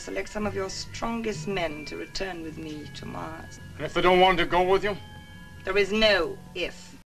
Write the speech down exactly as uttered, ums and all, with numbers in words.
select some of your strongest men to return with me to Mars. And if they don't want to go with you? There is no if.